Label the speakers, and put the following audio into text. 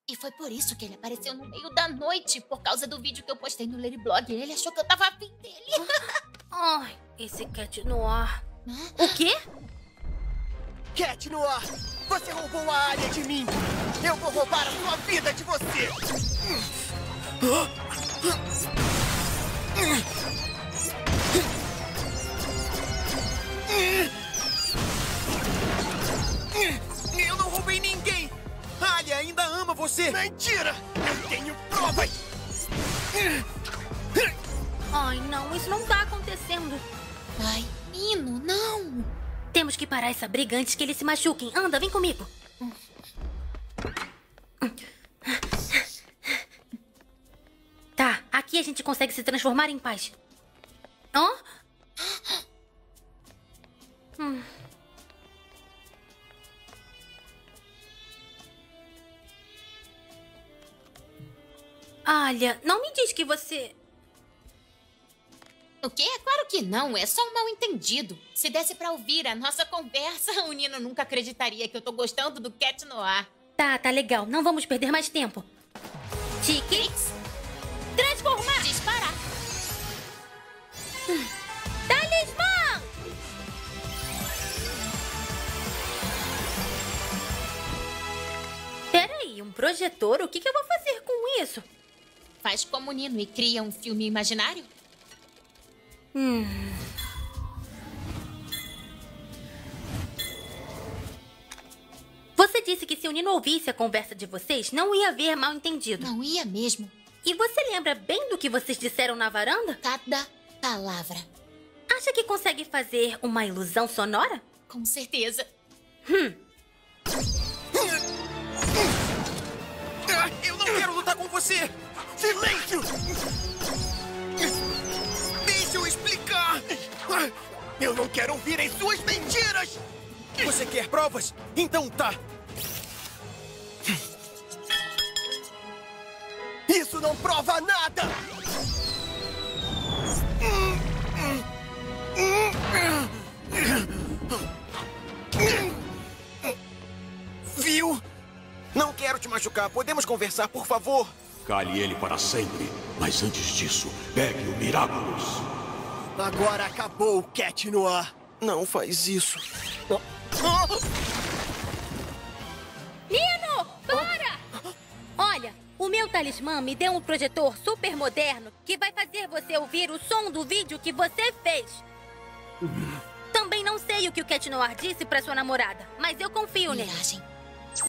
Speaker 1: E foi por isso que ele apareceu no meio da noite, por causa do vídeo que eu postei no Ladyblog. Ele achou que eu tava afim dele.
Speaker 2: Ai, esse Cat Noir. O quê?
Speaker 3: Cat Noir, você roubou a área de mim. Eu vou roubar a sua vida de você.
Speaker 4: Eu não roubei ninguém! A Alia ainda ama você!
Speaker 3: Mentira! Eu tenho provas!
Speaker 2: Ai, não, isso não tá acontecendo.
Speaker 1: Ai, Nino, não.
Speaker 2: Temos que parar essa briga antes que eles se machuquem. Anda, vem comigo. Tá, aqui a gente consegue se transformar em paz. Hã? Alia, não me diz que você...
Speaker 1: O quê? Claro que não, é só um mal-entendido. Se desse pra ouvir a nossa conversa, o Nino nunca acreditaria que eu tô gostando do Cat Noir.
Speaker 2: Tá legal. Não vamos perder mais tempo. Tickets. Transformar!
Speaker 1: Disparar.
Speaker 2: Talismã! Peraí, um projetor? O que eu vou fazer com isso?
Speaker 1: Faz como o Nino e cria um filme imaginário?
Speaker 2: Você disse que se o Nino ouvisse a conversa de vocês, não ia haver mal-entendido.
Speaker 1: Não ia mesmo.
Speaker 2: E você lembra bem do que vocês disseram na varanda?
Speaker 1: Cada palavra.
Speaker 2: Acha que consegue fazer uma ilusão sonora?
Speaker 1: Com certeza.
Speaker 4: Eu não quero lutar com você!
Speaker 3: Silêncio!
Speaker 4: Deixa eu explicar!
Speaker 3: Eu não quero ouvir as suas mentiras!
Speaker 4: Você quer provas? Então tá!
Speaker 3: Isso não prova nada!
Speaker 4: Viu? Não quero te machucar. Podemos conversar, por favor?
Speaker 5: Cale ele para sempre. Mas antes disso, pegue o Miraculous.
Speaker 3: Agora acabou, Cat Noir.
Speaker 4: Não faz isso.
Speaker 2: Nino, para! Olha, o meu talismã me deu um projetor super moderno que vai fazer você ouvir o som do vídeo que você fez. Também não sei o que o Cat Noir disse pra sua namorada, mas eu confio nele.
Speaker 1: Viagem.